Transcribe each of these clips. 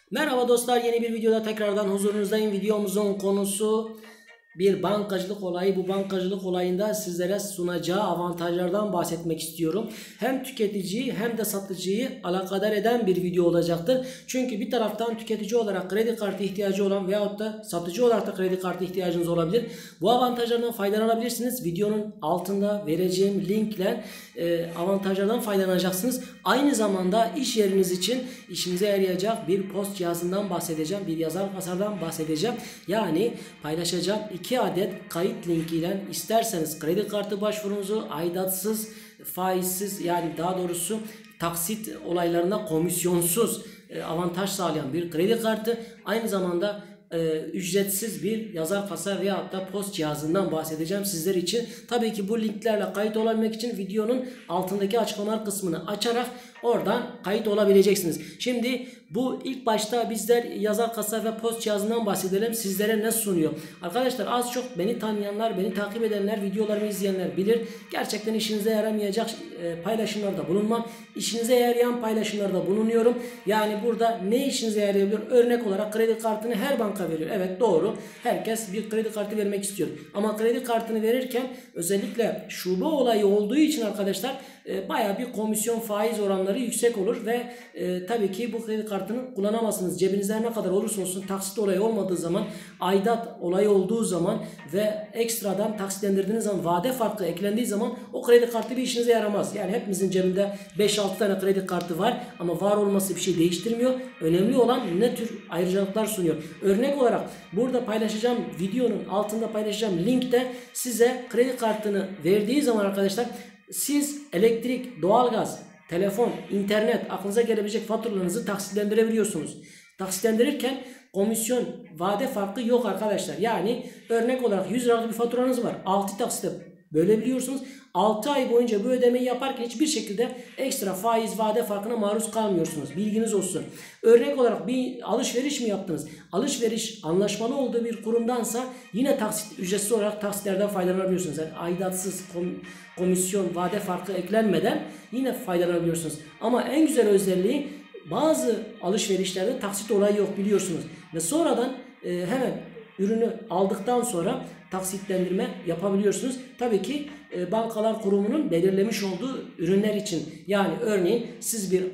Merhaba dostlar, yeni bir videoda tekrardan huzurunuzdayım. Videomuzun konusu bir bankacılık olayı. Bu bankacılık olayında sizlere sunacağı avantajlardan bahsetmek istiyorum. Hem tüketiciyi hem de satıcıyı alakadar eden bir video olacaktır. Çünkü bir taraftan tüketici olarak kredi kartı ihtiyacı olan veyahut da satıcı olarak da kredi kartı ihtiyacınız olabilir. Bu avantajlardan faydalanabilirsiniz. Videonun altında vereceğim linkle avantajlardan faydalanacaksınız. Aynı zamanda iş yeriniz için işinize yarayacak bir post cihazından bahsedeceğim. Bir yazar kasardan bahsedeceğim. Yani paylaşacağım 2 adet kayıt linkiyle isterseniz kredi kartı başvurunuzu aidatsız, faizsiz, yani daha doğrusu taksit olaylarında komisyonsuz avantaj sağlayan bir kredi kartı, aynı zamanda ücretsiz bir yazar kasa veya da post cihazından bahsedeceğim sizler için. Tabii ki bu linklerle kayıt olabilmek için videonun altındaki açıklamalar kısmını açarak oradan kayıt olabileceksiniz. Şimdi bu ilk başta bizler yazar kasa ve post cihazından bahsedelim. Sizlere ne sunuyor? Arkadaşlar, az çok beni tanıyanlar, beni takip edenler, videolarımı izleyenler bilir. Gerçekten işinize yaramayacak paylaşımlarda bulunmam. İşinize yarayan paylaşımlarda bulunuyorum. Yani burada ne işinize yarayabilir? Örnek olarak kredi kartını her banka veriyor. Evet, doğru. Herkes bir kredi kartı vermek istiyor. Ama kredi kartını verirken özellikle şube olayı olduğu için arkadaşlar bayağı bir komisyon faiz oranları yüksek olur ve tabii ki bu kredi kartını kullanamazsınız. Cebinizde ne kadar olursa olsun taksit olayı olmadığı zaman, aidat olayı olduğu zaman ve ekstradan taksitlendirdiğiniz zaman, vade farkı eklendiği zaman o kredi kartı bir işinize yaramaz. Yani hepimizin cebinde 5-6 tane kredi kartı var ama var olması bir şey değiştirmiyor. Önemli olan ne tür ayrıcalıklar sunuyor. Örnek olarak burada paylaşacağım, videonun altında paylaşacağım linkte size kredi kartını verdiği zaman arkadaşlar, siz elektrik, doğalgaz, telefon, internet, aklınıza gelebilecek faturalarınızı taksitlendirebiliyorsunuz. Taksitlendirirken komisyon, vade farkı yok arkadaşlar. Yani örnek olarak 100 liralık bir faturanız var. 6 taksitle bölebiliyorsunuz. 6 ay boyunca bu ödemeyi yaparken hiçbir şekilde ekstra faiz, vade farkına maruz kalmıyorsunuz. Bilginiz olsun. Örnek olarak bir alışveriş mi yaptınız? Alışveriş anlaşmalı olduğu bir kurumdansa yine taksit, ücretsiz olarak taksitlerden faydalanabiliyorsunuz. Yani aidatsız, komisyon, vade farkı eklenmeden yine faydalanabiliyorsunuz. Ama en güzel özelliği, bazı alışverişlerde taksit olayı yok, biliyorsunuz. Ve sonradan hemen ürünü aldıktan sonra taksitlendirme yapabiliyorsunuz. Tabii ki bankalar kurumunun belirlemiş olduğu ürünler için. Yani örneğin siz bir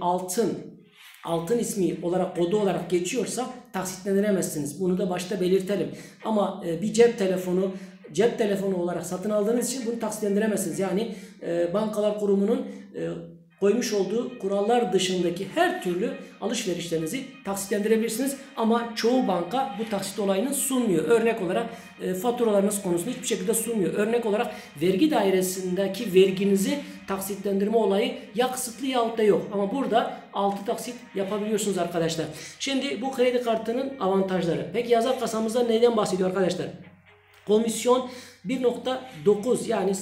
altın ismi olarak, kodu olarak geçiyorsa taksitlendiremezsiniz. Bunu da başta belirtelim. Ama bir cep telefonu olarak satın aldığınız için bunu taksitlendiremezsiniz. Yani bankalar kurumunun koymuş olduğu kurallar dışındaki her türlü alışverişlerinizi taksitlendirebilirsiniz. Ama çoğu banka bu taksit olayını sunmuyor. Örnek olarak faturalarınız konusunda hiçbir şekilde sunmuyor. Örnek olarak vergi dairesindeki verginizi taksitlendirme olayı ya kısıtlı yahut da yok. Ama burada 6 taksit yapabiliyorsunuz arkadaşlar. Şimdi bu kredi kartının avantajları. Peki yazar kasamızda neyden bahsediyor arkadaşlar? Komisyon 1.9 yani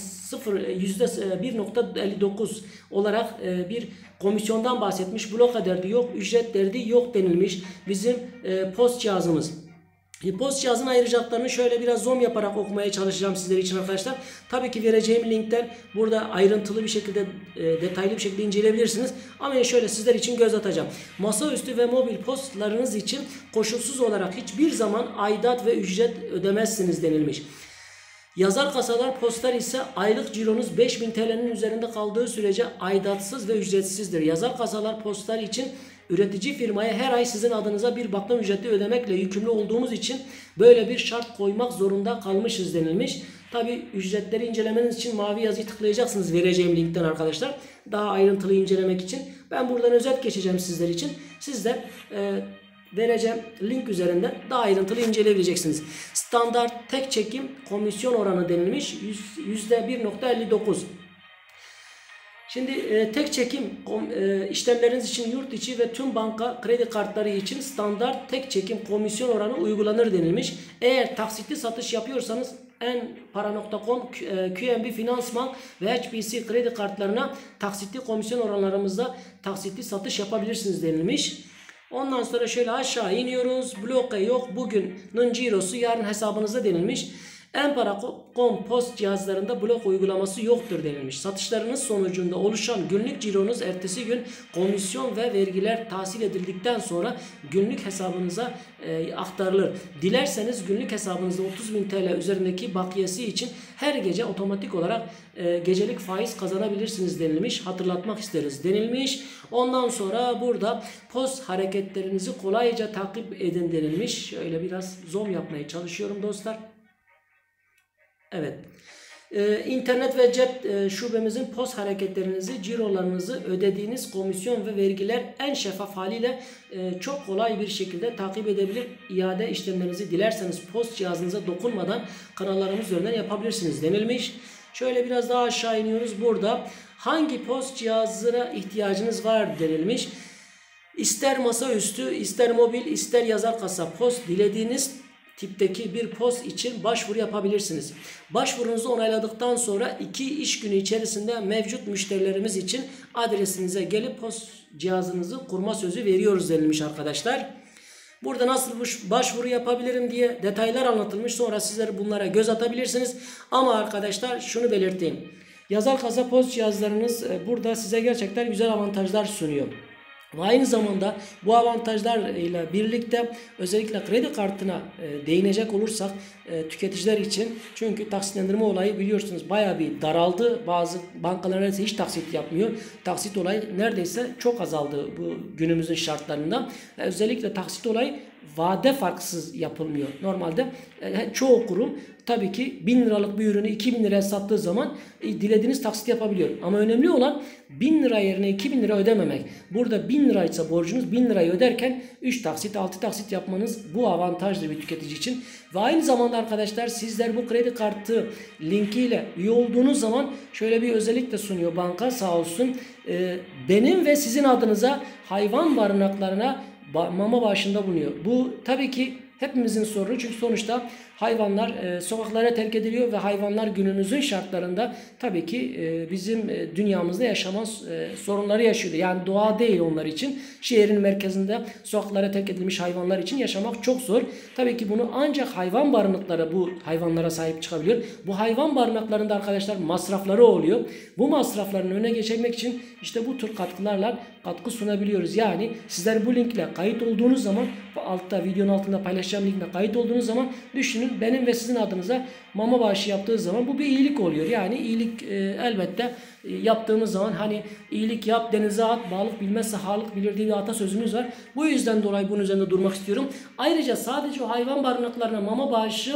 %1.59 olarak bir komisyondan bahsetmiş. Bloka derdi yok, ücret derdi yok denilmiş. Bizim post cihazımız. Post cihazın ayrıcalıklarını şöyle biraz zoom yaparak okumaya çalışacağım sizler için arkadaşlar. Tabii ki vereceğim linkten burada ayrıntılı bir şekilde, detaylı bir şekilde inceleyebilirsiniz. Ama şöyle sizler için göz atacağım. Masaüstü ve mobil postlarınız için koşulsuz olarak hiçbir zaman aidat ve ücret ödemezsiniz denilmiş. Yazar kasalar, postlar ise aylık cironuz 5000 TL'nin üzerinde kaldığı sürece aidatsız ve ücretsizdir. Yazar kasalar, postlar için üretici firmaya her ay sizin adınıza bir bakım ücreti ödemekle yükümlü olduğumuz için böyle bir şart koymak zorunda kalmışız denilmiş. Tabi ücretleri incelemeniz için mavi yazıyı tıklayacaksınız vereceğim linkten arkadaşlar. Daha ayrıntılı incelemek için. Ben buradan özet geçeceğim sizler için. Sizler vereceğim link üzerinden daha ayrıntılı inceleyebileceksiniz. Standart tek çekim komisyon oranı denilmiş %1.59. Şimdi tek çekim işlemleriniz için yurt içi ve tüm banka kredi kartları için standart tek çekim komisyon oranı uygulanır denilmiş. Eğer taksitli satış yapıyorsanız Enpara.com, QNB Finansman ve HSBC kredi kartlarına taksitli komisyon oranlarımızda taksitli satış yapabilirsiniz denilmiş. Ondan sonra şöyle aşağı iniyoruz. Bloke yok. Bugünün cirosu yarın hesabınızda denilmiş. Empara.com post cihazlarında blok uygulaması yoktur denilmiş. Satışlarınız sonucunda oluşan günlük cironuz ertesi gün komisyon ve vergiler tahsil edildikten sonra günlük hesabınıza aktarılır. Dilerseniz günlük hesabınızda 30.000 TL üzerindeki bakiyesi için her gece otomatik olarak gecelik faiz kazanabilirsiniz denilmiş. Hatırlatmak isteriz denilmiş. Ondan sonra burada post hareketlerinizi kolayca takip edin denilmiş. Şöyle biraz zoom yapmaya çalışıyorum dostlar. Evet. İnternet ve cep şubemizin post hareketlerinizi, cirolarınızı, ödediğiniz komisyon ve vergiler en şeffaf haliyle çok kolay bir şekilde takip edebilir. İade işlemlerinizi dilerseniz post cihazınıza dokunmadan kanallarımız üzerinden yapabilirsiniz denilmiş. Şöyle biraz daha aşağı iniyoruz. Burada hangi post cihazına ihtiyacınız var denilmiş. İster masaüstü, ister mobil, ister yazar kasa post, dilediğiniz tipteki bir post için başvuru yapabilirsiniz. Başvurunuzu onayladıktan sonra 2 iş günü içerisinde mevcut müşterilerimiz için adresinize gelip post cihazınızı kurma sözü veriyoruz denilmiş arkadaşlar. Burada nasıl başvuru yapabilirim diye detaylar anlatılmış. Sonra sizler bunlara göz atabilirsiniz. Ama arkadaşlar şunu belirteyim. Yazar kasa post cihazlarınız burada size gerçekten güzel avantajlar sunuyor. Ve aynı zamanda bu avantajlarla birlikte özellikle kredi kartına değinecek olursak tüketiciler için, çünkü taksitlendirme olayı biliyorsunuz bayağı bir daraldı. Bazı bankalar neredeyse hiç taksit yapmıyor. Taksit olayı neredeyse çok azaldı bu günümüzün şartlarında. Ve özellikle taksit olayı vade farksız yapılmıyor. Normalde çoğu kurum tabii ki 1000 liralık bir ürünü 2000 liraya sattığı zaman dilediğiniz taksit yapabiliyor. Ama önemli olan 1000 lira yerine 2000 lira ödememek. Burada 1000 liraysa borcunuz, 1000 lirayı öderken 3 taksit 6 taksit yapmanız bu avantajlı bir tüketici için. Ve aynı zamanda arkadaşlar sizler bu kredi kartı linkiyle üye olduğunuz zaman şöyle bir özellik de sunuyor banka sağ olsun. Benim ve sizin adınıza hayvan barınaklarına mama bağışında bulunuyor. Bu tabii ki hepimizin sorunu, çünkü sonuçta hayvanlar sokaklara terk ediliyor ve hayvanlar günümüzün şartlarında tabii ki bizim dünyamızda yaşanan sorunları yaşıyor. Yani doğa değil onlar için. Şehrin merkezinde sokaklara terk edilmiş hayvanlar için yaşamak çok zor. Tabii ki bunu ancak hayvan barınakları bu hayvanlara sahip çıkabiliyor. Bu hayvan barınaklarında arkadaşlar masrafları oluyor. Bu masrafların önüne geçmek için işte bu tür katkılarla katkı sunabiliyoruz. Yani sizler bu linkle kayıt olduğunuz zaman, altta videonun altında paylaşacağım linkle kayıt olduğunuz zaman düşünün, benim ve sizin adınıza mama bağışı yaptığı zaman bu bir iyilik oluyor. Yani iyilik elbette yaptığımız zaman, hani iyilik yap denize at, balık bilmezse halık bilir diye bir atasözümüz var. Bu yüzden dolayı bunun üzerinde durmak istiyorum. Ayrıca sadece o hayvan barınaklarına mama bağışı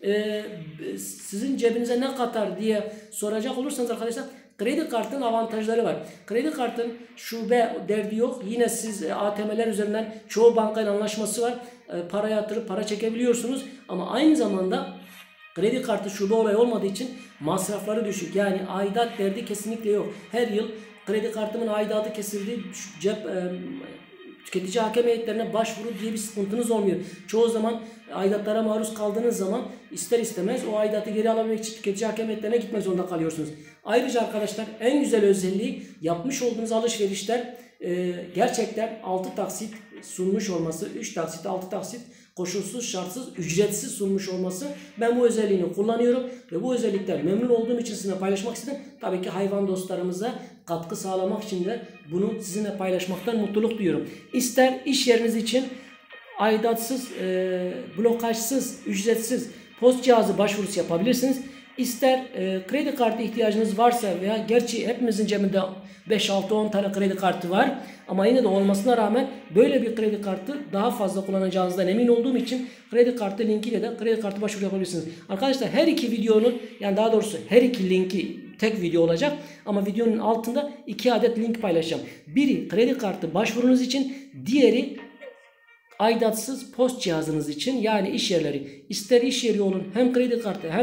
sizin cebinize ne katar diye soracak olursanız arkadaşlar, kredi kartının avantajları var. Kredi kartın şube derdi yok. Yine siz ATM'ler üzerinden çoğu bankayla anlaşması var. Para yatırıp para çekebiliyorsunuz. Ama aynı zamanda kredi kartı şube olayı olmadığı için masrafları düşük. Yani aidat derdi kesinlikle yok. Her yıl kredi kartımın aidatı kesildi, tüketici hakem heyetlerine başvuru diye bir sıkıntınız olmuyor. Çoğu zaman aidatlara maruz kaldığınız zaman ister istemez o aidatı geri alabilmek için tüketici hakem heyetlerine gitmek zorunda kalıyorsunuz. Ayrıca arkadaşlar en güzel özelliği, yapmış olduğunuz alışverişler gerçekten 6 taksit sunmuş olması, 3 taksit, 6 taksit koşulsuz, şartsız, ücretsiz sunmuş olması. Ben bu özelliğini kullanıyorum ve bu özellikten memnun olduğum için sizinle paylaşmak istedim. Tabii ki hayvan dostlarımıza katkı sağlamak için de bunu sizinle paylaşmaktan mutluluk duyuyorum. İster iş yeriniz için aidatsız, blokajsız, ücretsiz post cihazı başvurusu yapabilirsiniz. İster kredi kartı ihtiyacınız varsa, veya gerçi hepimizin cebinde 5-6-10 tane kredi kartı var, ama yine de olmasına rağmen böyle bir kredi kartı daha fazla kullanacağınızdan emin olduğum için kredi kartı linkiyle de kredi kartı başvuru yapabilirsiniz. Arkadaşlar her iki videonun, yani daha doğrusu her iki linki tek video olacak, ama videonun altında 2 adet link paylaşacağım. Biri kredi kartı başvurunuz için, diğeri aidatsız post cihazınız için. Yani iş yerleri, ister iş yeri olun, hem kredi kartı hem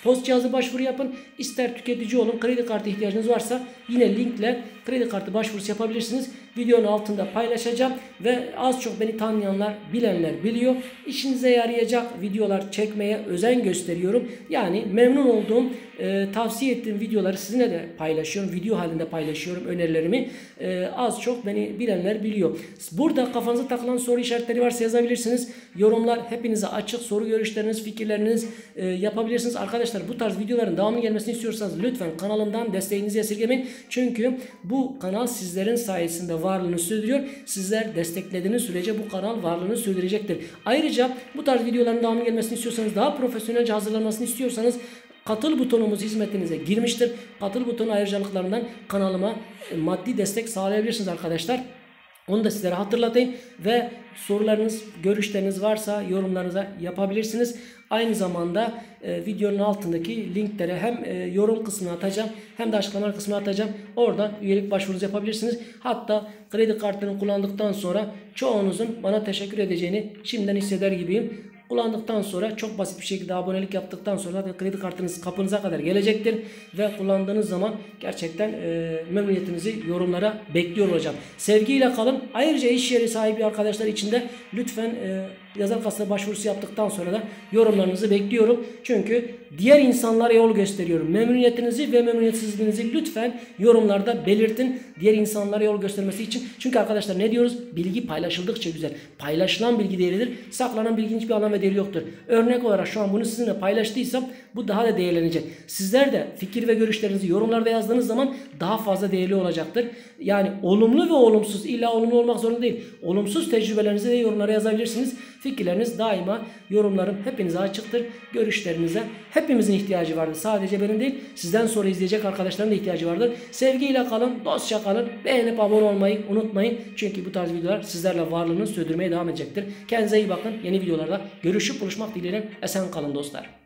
post cihazı başvuru yapın. İster tüketici olun, kredi kartı ihtiyacınız varsa yine linkle kredi kartı başvurusu yapabilirsiniz. Videonun altında paylaşacağım ve az çok beni tanıyanlar, bilenler biliyor. İşinize yarayacak videolar çekmeye özen gösteriyorum. Yani memnun olduğum, tavsiye ettiğim videoları sizinle de paylaşıyorum. Video halinde paylaşıyorum önerilerimi. Az çok beni bilenler biliyor. Burada kafanıza takılan soru işaretleri varsa yazabilirsiniz. Yorumlar hepinize açık. Soru görüşleriniz, fikirleriniz yapabilirsiniz. Arkadaşlar bu tarz videoların devamı gelmesini istiyorsanız lütfen kanalımdan desteğinizi esirgemeyin. Çünkü bu kanal sizlerin sayesinde varlığını sürdürüyor. Sizler desteklediğiniz sürece bu kanal varlığını sürdürecektir. Ayrıca bu tarz videoların devamı gelmesini istiyorsanız, daha profesyonelce hazırlanmasını istiyorsanız katıl butonumuz hizmetinize girmiştir. Katıl butonu ayrıcalıklarından kanalıma maddi destek sağlayabilirsiniz arkadaşlar. Onu da sizlere hatırlatayım ve sorularınız, görüşleriniz varsa yorumlarınıza yapabilirsiniz. Aynı zamanda videonun altındaki linklere hem yorum kısmına atacağım hem de açıklama kısmına atacağım. Oradan üyelik başvurunuzu yapabilirsiniz. Hatta kredi kartını kullandıktan sonra çoğunuzun bana teşekkür edeceğini şimdiden hisseder gibiyim. Kullandıktan sonra çok basit bir şekilde abonelik yaptıktan sonra da kredi kartınız kapınıza kadar gelecektir. Ve kullandığınız zaman gerçekten memnuniyetinizi yorumlara bekliyor olacağım. Sevgiyle kalın. Ayrıca iş yeri sahibi arkadaşlar için de lütfen yazar kasası başvurusu yaptıktan sonra da yorumlarınızı bekliyorum. Çünkü diğer insanlara yol gösteriyorum. Memnuniyetinizi ve memnuniyetsizliğinizi lütfen yorumlarda belirtin. Diğer insanlara yol göstermesi için. Çünkü arkadaşlar ne diyoruz? Bilgi paylaşıldıkça güzel. Paylaşılan bilgi değerlidir. Saklanan bilginin hiçbir anlam ve değeri yoktur. Örnek olarak şu an bunu sizinle paylaştıysam bu daha da değerlenecek. Sizler de fikir ve görüşlerinizi yorumlarda yazdığınız zaman daha fazla değerli olacaktır. Yani olumlu ve olumsuz, illa olumlu olmak zorunda değil. Olumsuz tecrübelerinizi de yorumlara yazabilirsiniz. Fikirleriniz daima, yorumlarım hepinize açıktır. Görüşlerinize hepimizin ihtiyacı vardır. Sadece benim değil, sizden sonra izleyecek arkadaşların da ihtiyacı vardır. Sevgiyle kalın, dostça kalın. Beğenip abone olmayı unutmayın. Çünkü bu tarz videolar sizlerle varlığını sürdürmeye devam edecektir. Kendinize iyi bakın. Yeni videolarda görüşüp buluşmak dileğiyle esen kalın dostlar.